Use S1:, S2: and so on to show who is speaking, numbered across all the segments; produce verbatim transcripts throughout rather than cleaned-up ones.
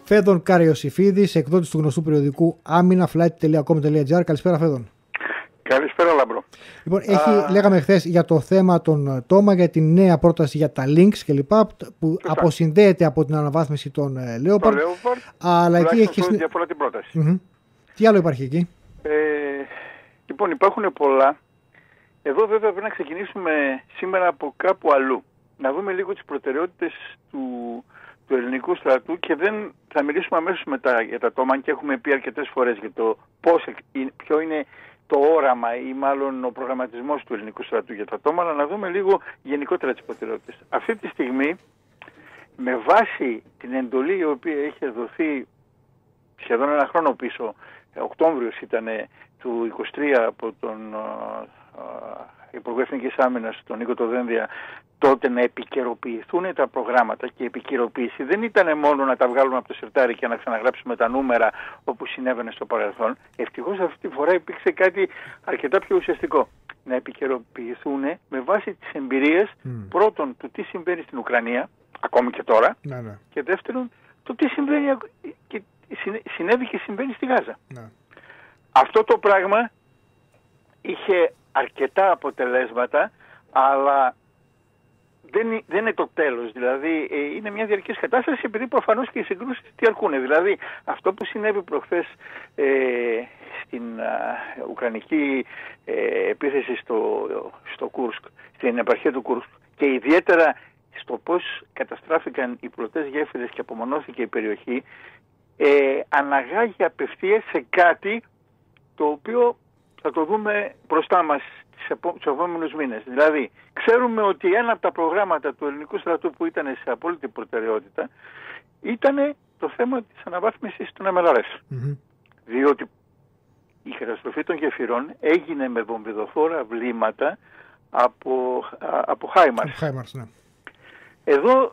S1: Φέδων Καριοσυφίδης, εκδότης του γνωστού περιοδικού άμυνα flight τελεία com τελεία gr. Καλησπέρα, Φέδων.
S2: Καλησπέρα, Λαμπρό.
S1: Λοιπόν, έχει, Α... λέγαμε χθες για το θέμα των Τόμα, για την νέα πρόταση για τα links κλπ. Που Φυσά. αποσυνδέεται από την αναβάθμιση των Leopard. Αλλά εκεί έχει.
S2: Διαφορά την πρόταση.
S1: Mm-hmm. Τι άλλο υπάρχει εκεί?
S2: Ε, λοιπόν, υπάρχουν πολλά. Εδώ βέβαια πρέπει να ξεκινήσουμε σήμερα από κάπου αλλού. Να δούμε λίγο τις προτεραιότητες του, του ελληνικού στρατού και δεν θα μιλήσουμε αμέσως μετά για τα Τόμα, και έχουμε πει αρκετές φορές για το πώς, ποιο είναι το όραμα ή μάλλον ο προγραμματισμός του ελληνικού στρατού για τα Τόμα, αλλά να δούμε λίγο γενικότερα τις προτεραιότητες. Αυτή τη στιγμή, με βάση την εντολή η οποία είχε δοθεί σχεδόν ένα χρόνο πίσω, Οκτώβριος ήταν του είκοσι τρία, από τον Υπουργό Εθνικής Άμυνας, τον Νίκο Τοδένδια, τότε να επικαιροποιηθούν τα προγράμματα. Και η επικαιροποίηση δεν ήταν μόνο να τα βγάλουμε από το σιρτάρι και να ξαναγράψουμε τα νούμερα όπως συνέβαινε στο παρελθόν. Ευτυχώς αυτή τη φορά υπήρξε κάτι αρκετά πιο ουσιαστικό. Να επικαιροποιηθούν με βάση τις εμπειρίες mm. πρώτον του τι συμβαίνει στην Ουκρανία, ακόμη και τώρα,
S1: ναι, ναι.
S2: και δεύτερον το τι συμβαίνει και συνέβη και συμβαίνει στη Γάζα.
S1: Ναι.
S2: Αυτό το πράγμα είχε αρκετά αποτελέσματα, αλλά δεν, δεν είναι το τέλος. Δηλαδή ε, είναι μια διαρκής κατάσταση, επειδή προφανώς και οι συγκρούσεις τι αρκούν. Δηλαδή αυτό που συνέβη προχθές ε, στην α, ουκρανική ε, επίθεση στο, στο Κούρσκ, στην επαρχία του Κούρσκ, και ιδιαίτερα στο πώς καταστράφηκαν οι πλωτές γέφυρες και απομονώθηκε η περιοχή, ε, αναγάγει απευθείας σε κάτι το οποίο θα το δούμε μπροστά μας τους επόμενους μήνες. Δηλαδή, ξέρουμε ότι ένα από τα προγράμματα του ελληνικού στρατού που ήταν σε απόλυτη προτεραιότητα ήταν το θέμα της αναβάθμισης των εμ ελ αρ ες.
S1: Mm-hmm.
S2: Διότι η καταστροφή των γεφυρών έγινε με βομβιδοφόρα βλήματα από, από Χάιμαρς.
S1: Χάιμαρς, ναι.
S2: Εδώ,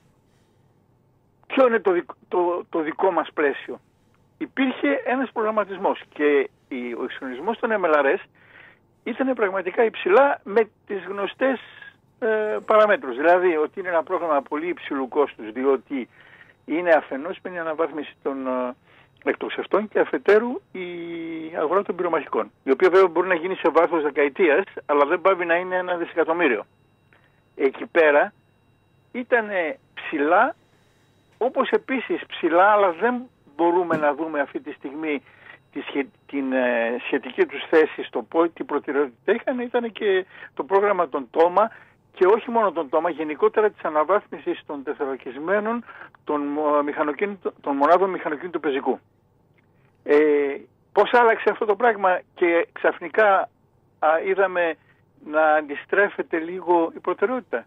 S2: ποιο είναι το, δικ, το, το δικό μας πλαίσιο? Υπήρχε ένας προγραμματισμός και ο εξυγχρονισμός των εμ ελ αρ ες ήταν πραγματικά υψηλά με τις γνωστές ε, παραμέτρους. Δηλαδή ότι είναι ένα πρόγραμμα πολύ υψηλού κόστους, διότι είναι αφενός με την αναβάθμιση των ε, εκτοξευτών και αφετέρου η αγορά των πυρομαχικών, η οποία βέβαια μπορεί να γίνει σε βάθος δεκαετίας, αλλά δεν πάβει να είναι ένα δισεκατομμύριο. Εκεί πέρα ήταν ψηλά, όπως επίσης ψηλά, αλλά δεν μπορούμε να δούμε αυτή τη στιγμή τη σχε, την ε, σχετική τους θέση στο πω, τι προτεραιότητα είχαν, ήταν και το πρόγραμμα των Τόμα, και όχι μόνο των Τόμα, γενικότερα της αναβάθμισης των τεθωρακισμένων των, των μονάδων μηχανοκίνητου πεζικού. Ε, πώς άλλαξε αυτό το πράγμα και ξαφνικά α, είδαμε να αντιστρέφεται λίγο η προτεραιότητα?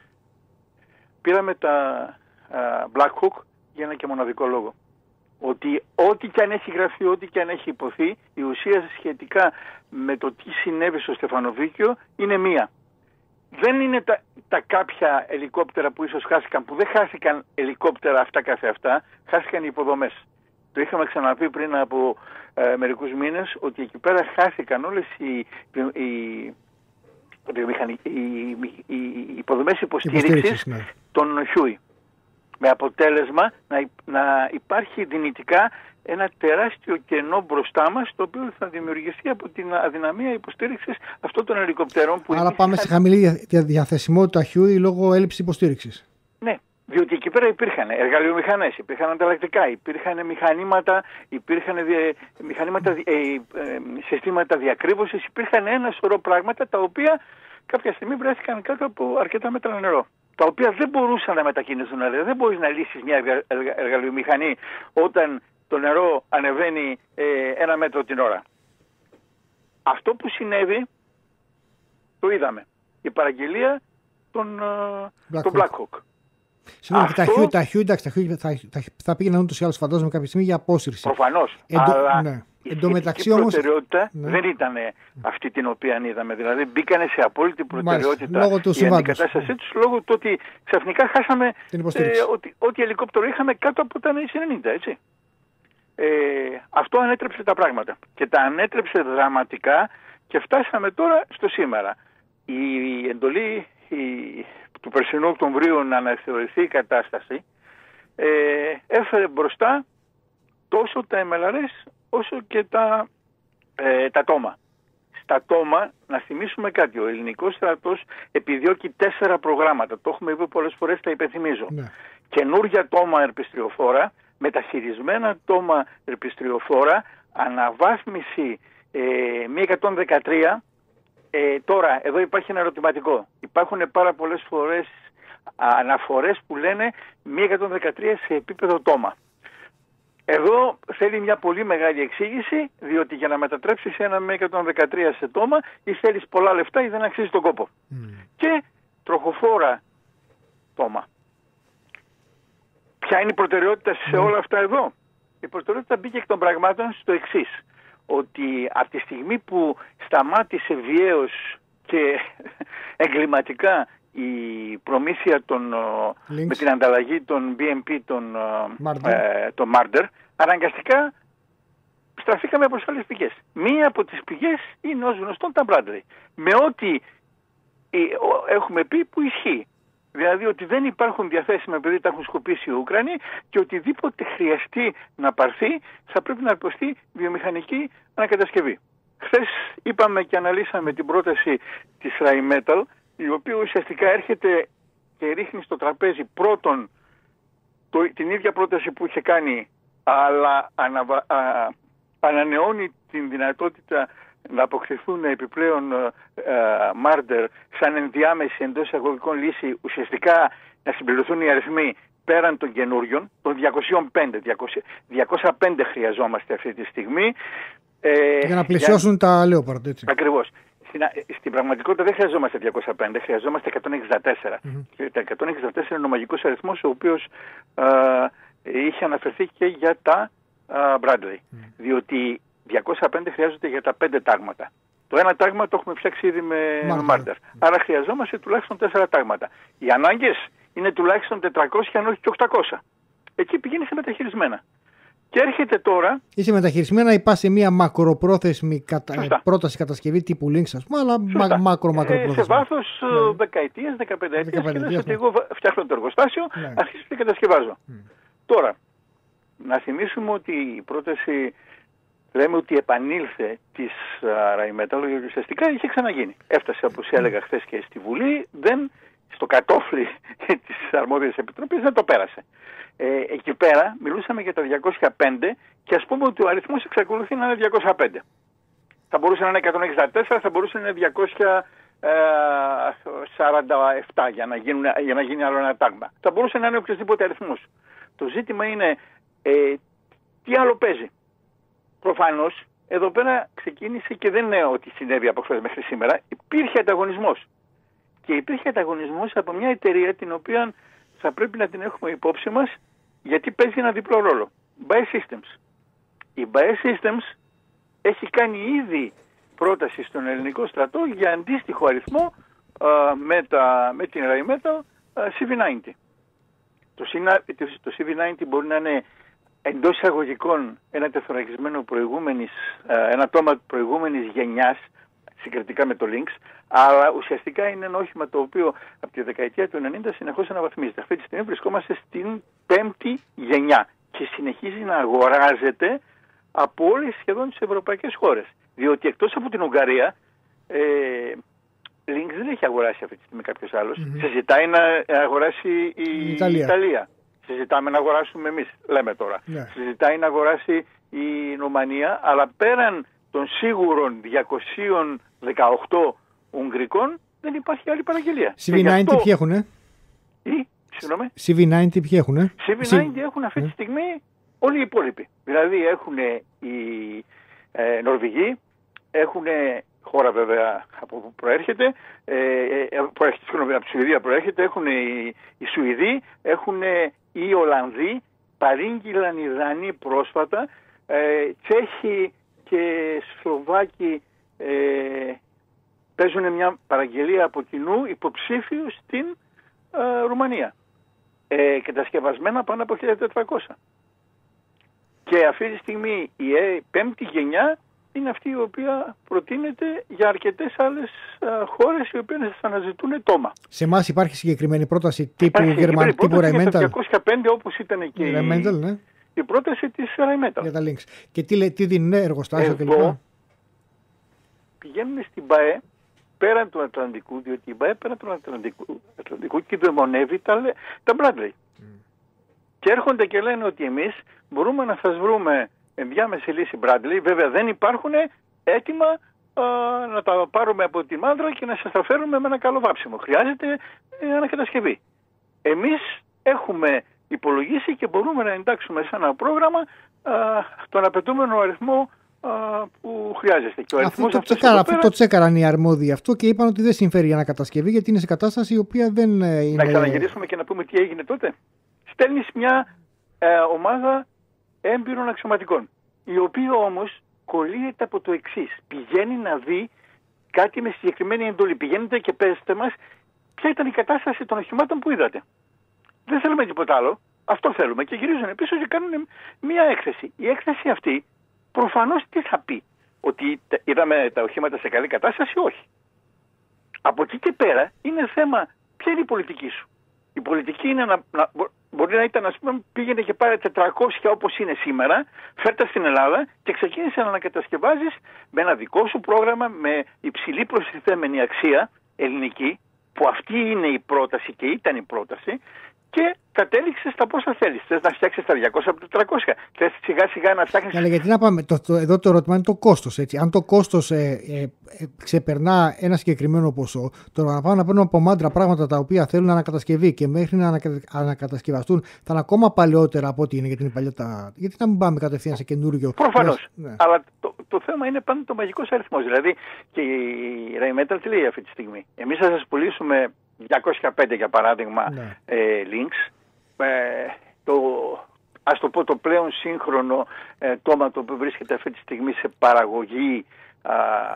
S2: Πήραμε τα α, Black Hawk για ένα και μοναδικό λόγο. Ότι ό,τι και αν έχει γραφεί, ό,τι και αν έχει υποθεί, η ουσία σχετικά με το τι συνέβη στο Στεφανοβίκιο είναι μία. Δεν είναι τα, τα κάποια ελικόπτερα που ίσως χάθηκαν, που δεν χάθηκαν ελικόπτερα αυτά καθε αυτά, χάθηκαν οι υποδομές. Το είχαμε ξαναπεί πριν από ε, μερικούς μήνες, ότι εκεί πέρα χάθηκαν όλες οι, οι, οι, οι, οι υποδομές υποστήριξης ναι. των Χιούι. Με αποτέλεσμα να, να υπάρχει δυνητικά ένα τεράστιο κενό μπροστά μας, το οποίο θα δημιουργηθεί από την αδυναμία υποστήριξης αυτών των ελικοπτέρων. Που
S1: άρα πάμε είχαν... σε χαμηλή διαθεσιμότητα Χιούι λόγω έλλειψης υποστήριξης.
S2: Ναι, διότι εκεί πέρα υπήρχαν εργαλειομηχανές, υπήρχαν ανταλλακτικά, υπήρχαν μηχανήματα, υπήρχαν δι... μηχανήματα, ε, ε, συστήματα διακρύβωσης, υπήρχαν ένα σωρό πράγματα τα οποία κάποια στιγμή βρέθηκαν κάτω από αρκετά μέτρα νερό, τα οποία δεν μπορούσαν να μετακινηθούν. Δηλαδή δεν μπορείς να λύσεις μια εργαλειομηχανή όταν το νερό ανεβαίνει ε, ένα μέτρο την ώρα. Αυτό που συνέβη το είδαμε. Η παραγγελία των Black, των Black Hawk.
S1: Συγγνώμη, αυτό... τα Hugh, εντάξει, τα Hugh θα, θα, θα πήγαιναν ούτως ή άλλως, φαντάζομαι, κάποια στιγμή για απόσυρση.
S2: Προφανώς.
S1: Εντο...
S2: Αλλά
S1: ναι.
S2: η σχετική όμως... προτεραιότητα ναι. δεν ήταν αυτή την οποία είδαμε. Δηλαδή μπήκανε σε απόλυτη προτεραιότητα η αντικατάστασή τους, λόγω του ότι ξαφνικά χάσαμε ε, ότι, ότι ελικόπτερο είχαμε κάτω από τα ενενήντα, έτσι. Ε, αυτό ανέτρεψε τα πράγματα. Και τα ανέτρεψε δραματικά και φτάσαμε τώρα στο σήμερα. Η εντολή η, του περσινού Οκτωβρίου να αναθεωρηθεί η κατάσταση ε, έφερε μπροστά τόσο τα εμ ελ αρ ες όσο και τα, ε, τα τόμα. Στα τόμα, να θυμίσουμε κάτι, ο ελληνικός στρατός επιδιώκει τέσσερα προγράμματα. Το έχουμε πει πολλές φορές, τα υπενθυμίζω. Ναι. Καινούρια τόμα ερπιστριοφόρα, μεταχειρισμένα τόμα ερπιστριοφόρα, αναβάθμιση ε, μη εκατόν δεκατρία. Ε, τώρα, εδώ υπάρχει ένα ερωτηματικό. Υπάρχουν πάρα πολλές φορές αναφορές που λένε μη εκατόν δεκατρία σε επίπεδο τόμα. Εδώ θέλει μια πολύ μεγάλη εξήγηση, διότι για να μετατρέψεις ένα μη εκατόν δεκατρία σε τόμα ή θέλεις πολλά λεφτά ή δεν αξίζει τον κόπο. Mm. Και τροχοφόρα τόμα. Ποια είναι η προτεραιότητα σε mm. όλα αυτά εδώ? Η προτεραιότητα μπήκε εκ των πραγμάτων στο εξής, ότι από τη στιγμή που σταμάτησε βιαίως και εγκληματικά η προμήθεια των, με την ανταλλαγή των μπι εμ πι, των Marder, ε, των Marder, αναγκαστικά στραφήκαμε προς άλλες πηγές. Μία από τις πηγές είναι ως γνωστόν τα Bradley. Με ό,τι ε, έχουμε πει που ισχύει. Δηλαδή ότι δεν υπάρχουν διαθέσιμα επειδή τα έχουν σκοπίσει οι Ουκρανοί και οτιδήποτε χρειαστεί να πάρθει θα πρέπει να υποστεί βιομηχανική ανακατασκευή. Χθες είπαμε και αναλύσαμε την πρόταση της Rheinmetall, η οποία ουσιαστικά έρχεται και ρίχνει στο τραπέζι πρώτον το, την ίδια πρόταση που είχε κάνει, αλλά αναβα, α, ανανεώνει την δυνατότητα να αποκτηθούν επιπλέον ε, Marder σαν ενδιάμεση εντός εισαγωγικών λύση, ουσιαστικά να συμπληρωθούν οι αριθμοί πέραν των καινούριων, των διακόσια πέντε. διακόσια πέντε χρειαζόμαστε αυτή τη στιγμή.
S1: Ε, για να πλησιώσουν για... τα Leopard, έτσι.
S2: Ακριβώς. Στην, στην πραγματικότητα δεν χρειαζόμαστε διακόσια πέντε, χρειαζόμαστε εκατόν εξήντα τέσσερα. Mm-hmm. Και τα εκατόν εξήντα τέσσερα είναι ο μαγικός αριθμός, ο οποίος α, είχε αναφερθεί και για τα α, Bradley. Mm. Διότι διακόσια πέντε χρειάζονται για τα πέντε τάγματα. Το ένα τάγμα το έχουμε φτιάξει ήδη με Marder. Mm. Άρα χρειαζόμαστε τουλάχιστον τέσσερα τάγματα. Οι ανάγκες είναι τουλάχιστον τετρακόσια αν όχι και οκτακόσια. Εκεί πηγαίνει σε μεταχειρισμένα. Και έρχεται τώρα.
S1: Είσαι μεταχειρισμένα ή πα σε μια μακροπρόθεσμη κατα... πρόταση κατασκευή τύπου Lynx, α πούμε, αλλά μα... μακρο-μακροπρόθεσμη.
S2: Ε, σε βάθος ναι. δεκαετίας, δεκαπενταετίας και λες ότι εγώ φτιάχνω το εργοστάσιο, ναι. αρχίζω και κατασκευάζω. Mm. Τώρα, να θυμίσουμε ότι η πρόταση, λέμε ότι επανήλθε της Rheinmetall, γιατί ουσιαστικά είχε ξαναγίνει. Έφτασε, όπως έλεγα χθες και στη Βουλή, δεν, στο κατόφλι της αρμόδιας επιτροπής δεν το πέρασε. Ε, εκεί πέρα μιλούσαμε για τα διακόσια πέντε και ας πούμε ότι ο αριθμός εξακολουθεί να είναι διακόσια πέντε. Θα μπορούσε να είναι εκατόν εξήντα τέσσερα, θα μπορούσε να είναι διακόσια σαράντα επτά για να, γίνουν, για να γίνει άλλο ένα τάγμα. Θα μπορούσε να είναι οποιοδήποτε αριθμός. Το ζήτημα είναι ε, τι άλλο παίζει. Προφανώς εδώ πέρα ξεκίνησε και δεν είναι ότι συνέβη από χθες μέχρι σήμερα. Υπήρχε ανταγωνισμός. Και υπήρχε ανταγωνισμός από μια εταιρεία την οποία θα πρέπει να την έχουμε υπόψη μας, γιατί παίζει ένα διπλό ρόλο. Bae Systems. Η Bae Systems έχει κάνει ήδη πρόταση στον ελληνικό στρατό για αντίστοιχο αριθμό α, με, τα, με την Rheinmetall σι βι ενενήντα. Το, το σι βι ενενήντα μπορεί να είναι εντός εισαγωγικών ένα τεθωρακισμένο προηγούμενης, α, ένα τόμα προηγούμενης γενιάς, συγκριτικά με το Lynx, αλλά ουσιαστικά είναι ένα όχημα το οποίο από τη δεκαετία του ενενήντα συνεχώς αναβαθμίζεται. Αυτή τη στιγμή βρισκόμαστε στην πέμπτη γενιά και συνεχίζει να αγοράζεται από όλες σχεδόν τις ευρωπαϊκές χώρες. Διότι εκτός από την Ουγγαρία, ε, Lynx δεν έχει αγοράσει αυτή τη στιγμή κάποιος άλλος. Mm-hmm. Συζητάει να αγοράσει η, η Ιταλία. Ιταλία. Συζητάμε να αγοράσουμε εμείς, λέμε τώρα. Yeah. Συζητάει να αγοράσει η Ρουμανία, αλλά πέραν των σίγουρων διακόσια δεκαοκτώ Ουγγρικών δεν υπάρχει άλλη παραγγελία.
S1: σι βι ενενήντα αυτό... ποιοι έχουνε?
S2: Ή, συγγνώμη.
S1: σι βι ενενήντα ποιοι έχουνε?
S2: σι βι ενενήντα έχουν αυτή τη στιγμή όλοι οι υπόλοιποι. Δηλαδή έχουν οι ε, Νορβηγοί, έχουν χώρα βέβαια από που προέρχεται, ε, ε, προέρχεται συγγνώμη, από τη Σουηδία προέρχεται, έχουν οι, οι Σουηδοί, έχουν οι Ολλανδοί, παρήγγειλαν οι Δανείοι πρόσφατα, ε, Τσέχοι και Σλοβάκοι ε, παίζουν μια παραγγελία από κοινού υποψήφιου στην ε, Ρουμανία. Ε, κατασκευασμένα πάνω από χίλια τετρακόσια. Και αυτή τη στιγμή η ε, πέμπτη γενιά είναι αυτή η οποία προτείνεται για αρκετές άλλες α, χώρες οι οποίες θα αναζητούν τόμα.
S1: Σε εμάς υπάρχει συγκεκριμένη πρόταση τύπου Γερμανικού τύπου Rheinmetall?
S2: διακόσια πέντε όπως ήταν και η,
S1: Rheinmetall, ναι.
S2: η πρόταση της Rheinmetall.
S1: Για τα links. Και τι, τι δίνουν εργοστάσιο κλπ.
S2: Εδώ πηγαίνουν στην ΠΑΕ πέραν του Ατλαντικού, διότι η ΠΑΕ πέραν του Ατλαντικού, Ατλαντικού κυδαιμονεύει τα, τα Bradley. Mm. Και έρχονται και λένε ότι εμείς μπορούμε να σας βρούμε ενδιάμεση λύση Bradley. Βέβαια δεν υπάρχουν έτοιμα α, να τα πάρουμε από τη μάντρα και να σας τα φέρουμε με ένα καλό βάψιμο. Χρειάζεται ε, ανακατασκευή. Εμείς έχουμε υπολογίσει και μπορούμε να εντάξουμε σε ένα πρόγραμμα α, τον απαιτούμενο αριθμό α, που χρειάζεται. Και ο
S1: αυτό το, τσεκάρα, πέρα... το τσέκαραν οι αρμόδιοι αυτό και είπαν ότι δεν συμφέρει η ανακατασκευή γιατί είναι σε κατάσταση η οποία δεν είναι...
S2: Να ξαναγυρίσουμε και να πούμε τι έγινε τότε. Στέλνεις μια ε, ομάδα έμπειρων αξιωματικών, η οποία όμως κολλείται από το εξής. Πηγαίνει να δει κάτι με συγκεκριμένη εντολή. Πηγαίνετε και πέστε μας ποια ήταν η κατάσταση των οχημάτων που είδατε. Δεν θέλουμε τίποτα άλλο. Αυτό θέλουμε. Και γυρίζουν πίσω και κάνουν μια έκθεση. Η έκθεση αυτή προφανώς τι θα πει? Ότι είδαμε τα οχήματα σε καλή κατάσταση? Όχι. Από εκεί και πέρα είναι θέμα ποια είναι η πολιτική σου. Η πολιτική είναι να, να μπορεί να ήταν, ας πούμε, πήγαινε και πάρε τετρακόσια όπως είναι σήμερα, φέρτε στην Ελλάδα και ξεκίνησε να ανακατασκευάζεις με ένα δικό σου πρόγραμμα με υψηλή προστιθέμενη αξία ελληνική, που αυτή είναι η πρόταση και ήταν η πρόταση, και κατέληξε στα πόσα θέλεις. Θες να φτιάξεις τα διακόσια από τετρακόσια. Θες σιγά σιγά να φτιάχνεις.
S1: Αλλά γιατί να πάμε, το, το, εδώ το ερώτημα είναι το κόστος. Έτσι. Αν το κόστος ε, ε, ε, ξεπερνά ένα συγκεκριμένο ποσό, το να πάμε να παίρνουμε από μάντρα πράγματα τα οποία θέλουν ανακατασκευή και μέχρι να ανακα, ανακατασκευαστούν θα είναι ακόμα παλαιότερα από ό,τι είναι για την παλιότητα. Γιατί να μην πάμε κατευθείαν σε καινούριο.
S2: Προφανώς. Ναι. Αλλά το, το θέμα είναι πάντα το μαγικός αριθμός. Δηλαδή και η Rheinmetall τι λέει αυτή τη στιγμή? Εμείς θα σας πουλήσουμε διακόσια πέντε για παράδειγμα ναι. ε, links. Ε, το, ας το πω το πλέον σύγχρονο ε, τόματο που βρίσκεται αυτή τη στιγμή σε παραγωγή α,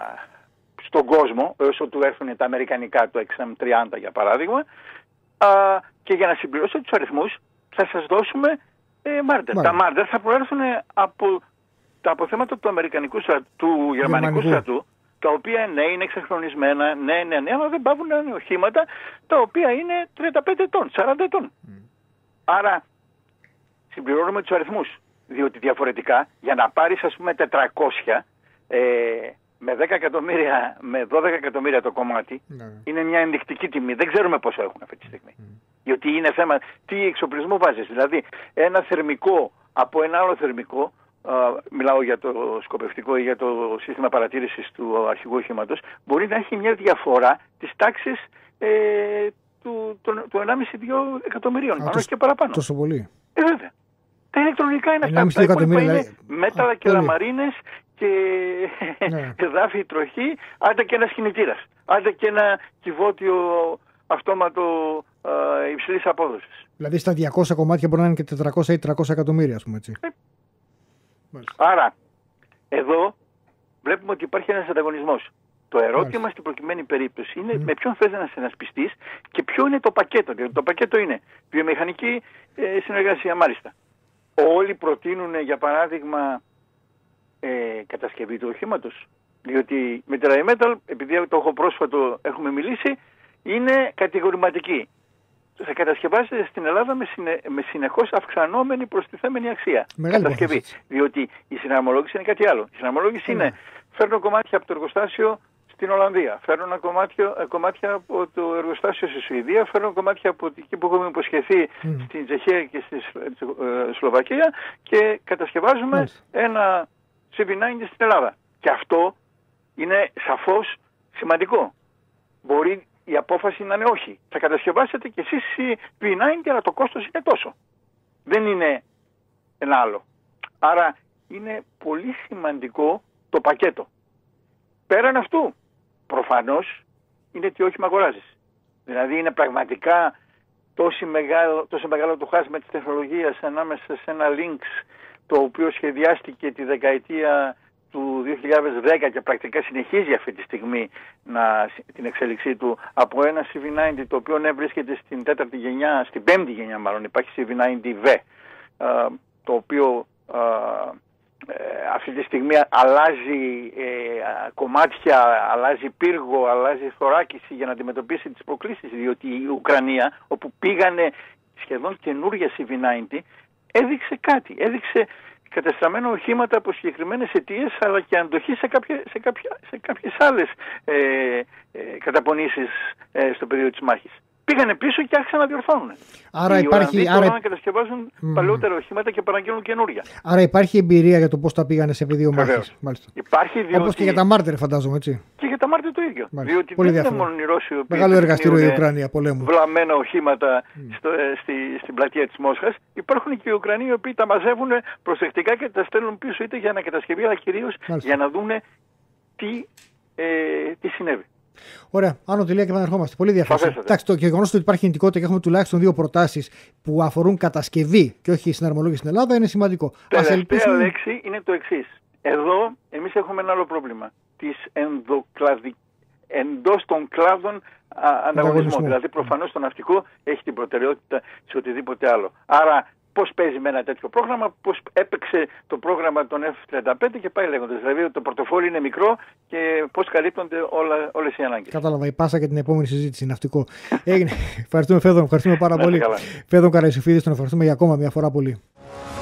S2: στον κόσμο, όσο του έρθουν τα αμερικανικά, το εξ εμ τριάντα για παράδειγμα, α, και για να συμπληρώσω τους αριθμούς θα σας δώσουμε ε, μάρτερ. Τα μάρτερ θα προέρθουν από τα αποθέματα του, αμερικανικού στρατού, του γερμανικού στρατού, τα οποία ναι είναι εξεχρονισμένα, ναι, ναι, ναι, αλλά δεν πάβουν να είναι οχήματα τα οποία είναι τριάντα πέντε ετών, σαράντα ετών. Mm. Άρα συμπληρώνουμε τους αριθμούς, διότι διαφορετικά για να πάρεις ας πούμε τετρακόσια ε, με δέκα εκατομμύρια, με δώδεκα εκατομμύρια το κομμάτι, mm. είναι μια ενδεικτική τιμή. Δεν ξέρουμε πόσο έχουν αυτή τη στιγμή. Mm. Διότι είναι θέμα τι εξοπλισμό βάζεις. Δηλαδή ένα θερμικό από ένα άλλο θερμικό, Uh, μιλάω για το σκοπευτικό ή για το σύστημα παρατήρησης του αρχηγού οχήματος, μπορεί να έχει μια διαφορά της τάξης ε, του, του, του ενάμιση με δύο εκατομμυρίων, αν όχι και παραπάνω.
S1: Τόσο πολύ.
S2: Ε, βέβαια. Τα ηλεκτρονικά είναι αυτά.
S1: Τα υπόλοιπα είναι
S2: μέταλλα και λαμαρίνες και ναι. εδάφη τροχή, άντε και ένας κινητήρας, άντε και ένα κυβότιο αυτόματο uh, υψηλής απόδοσης.
S1: Δηλαδή στα διακόσια κομμάτια μπορεί να είναι και τετρακόσια ή τριακόσια εκατομμύρια, ας πούμε έτσι. Ε,
S2: Άρα, εδώ βλέπουμε ότι υπάρχει ένας ανταγωνισμός. Το ερώτημα Μάλιστα. στην προκειμένη περίπτωση είναι mm. με ποιον θες να συνασπιστείς και ποιο είναι το πακέτο. Δηλαδή, το πακέτο είναι βιομηχανική ε, συνεργασία, μάλιστα. Όλοι προτείνουν, για παράδειγμα, ε, κατασκευή του οχήματος. Διότι με τη Rheinmetall, επειδή το έχω πρόσφατο έχουμε μιλήσει, είναι κατηγορηματική. Θα κατασκευάζεται στην Ελλάδα με, συνε, με συνεχώς αυξανόμενη προστιθέμενη αξία.
S1: Μεγάλη
S2: κατασκευή.
S1: Πόθεση.
S2: Διότι η συναρμολόγηση είναι κάτι άλλο. Η συναρμολόγηση mm. είναι φέρνω κομμάτια από το εργοστάσιο στην Ολλανδία, φέρνω ένα κομμάτιο, κομμάτια από το εργοστάσιο στη Σουηδία, φέρνω κομμάτια από εκεί που έχουμε υποσχεθεί mm. στην Τσεχία και στη ε, Σλοβακία και κατασκευάζουμε mm. ένα σι βι ενενήντα στην Ελλάδα. Και αυτό είναι σαφώς σημαντικό. Μπορεί η απόφαση να είναι όχι. Θα κατασκευάσετε και εσείς σι βι ενενήντα, αλλά το κόστος είναι τόσο. Δεν είναι ένα άλλο. Άρα είναι πολύ σημαντικό το πακέτο. Πέραν αυτού, προφανώς, είναι τι όχημα αγοράζεις. Δηλαδή είναι πραγματικά τόσο μεγάλο, τόσο μεγάλο το χάσμα της τεχνολογίας ανάμεσα σε ένα Lynx, το οποίο σχεδιάστηκε τη δεκαετία του δύο χιλιάδες δέκα και πρακτικά συνεχίζει αυτή τη στιγμή να, την εξέλιξή του, από ένα σι βι ενενήντα το οποίο ναι, βρίσκεται στην τέταρτη γενιά, στην πέμπτη γενιά μάλλον, υπάρχει σι βι ενενήντα βι, το οποίο α, ε, αυτή τη στιγμή αλλάζει ε, κομμάτια, αλλάζει πύργο, αλλάζει θωράκιση για να αντιμετωπίσει τις προκλήσεις, διότι η Ουκρανία, όπου πήγανε σχεδόν καινούργια σι βι ενενήντα, έδειξε κάτι. Έδειξε κατεστραμμένα οχήματα από συγκεκριμένες αιτίες, αλλά και αντοχή σε, κάποια, σε, κάποια, σε κάποιες άλλες ε, ε, καταπονήσεις ε, στο πεδίο της μάχης. Πήγανε πίσω και άρχισαν να διορθώνουν.
S1: Άρα
S2: οι
S1: υπάρχει.
S2: Ολλανδοί
S1: Άρα...
S2: να κατασκευάζουν mm. παλαιότερα οχήματα και παραγγέλνουν καινούρια.
S1: Άρα υπάρχει εμπειρία για το πώς τα πήγανε σε πεδίο μάχης.
S2: Υπάρχει διότι...
S1: Όπως και για τα μάρτυρ, φαντάζομαι, έτσι.
S2: Και για τα μάρτυρ το ίδιο.
S1: Μάλιστα.
S2: Διότι
S1: πολύ
S2: δεν
S1: διάφορα.
S2: είναι μόνο οι Ρώσοι.
S1: Μεγάλο εργαστήριο η Ουκρανία πολέμου.
S2: Βλαμμένα οχήματα
S1: mm.
S2: στο, στη, στην πλατεία της Μόσχας. Υπάρχουν και οι Ουκρανοί οι οποίοι τα μαζεύουν προσεκτικά και τα στέλνουν πίσω είτε για ανακατασκευή, αλλά κυρίως για να δουν τι, ε, τι συνέβη.
S1: Ωραία, άνω τελεία και επανερχόμαστε. Πολύ ενδιαφέρον. Εντάξει, το γεγονός ότι υπάρχει κινητικότητα και έχουμε τουλάχιστον δύο προτάσεις που αφορούν κατασκευή και όχι συναρμολόγηση στην Ελλάδα είναι σημαντικό.
S2: Τελευταία ελπίσουμε... λέξη είναι το εξής. Εδώ εμείς έχουμε ένα άλλο πρόβλημα. Της ενδοκλαδι... εντός των κλάδων ανταγωνισμού. Δηλαδή προφανώς το ναυτικό έχει την προτεραιότητα σε οτιδήποτε άλλο. Άρα πώς παίζει με ένα τέτοιο πρόγραμμα, πώς έπαιξε το πρόγραμμα των εφ τριάντα πέντε και πάει λέγοντας. Δηλαδή το πορτοφόλι είναι μικρό και πώς καλύπτονται όλα, όλες οι ανάγκες.
S1: Κατάλαβα, η πάσα για την επόμενη συζήτηση ναυτικό. Έγινε. Ευχαριστούμε Φέδων, ευχαριστούμε πάρα πολύ. Φέδων Καραϊσοφίδης, τον ευχαριστούμε για ακόμα μια φορά πολύ.